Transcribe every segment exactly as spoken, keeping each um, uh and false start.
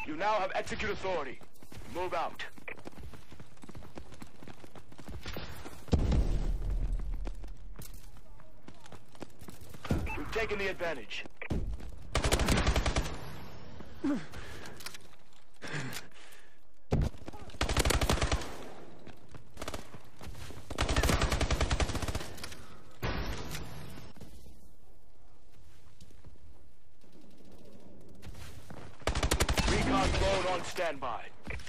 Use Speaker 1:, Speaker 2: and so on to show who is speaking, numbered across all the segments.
Speaker 1: You now have execute authority. Move out. We've taken the advantage. Recon drone on standby.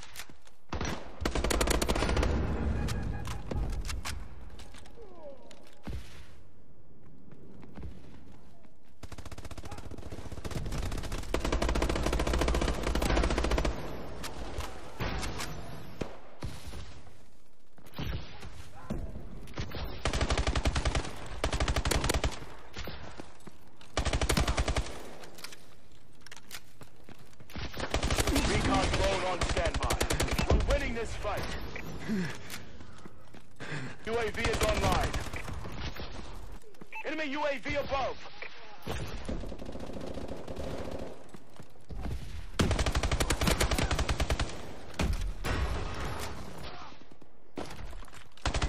Speaker 1: Recon drone on standby. We're winning this fight. U A V is online. Enemy U A V above.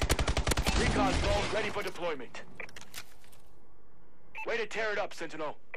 Speaker 1: Recon drone ready for deployment. Way to tear it up, Sentinel.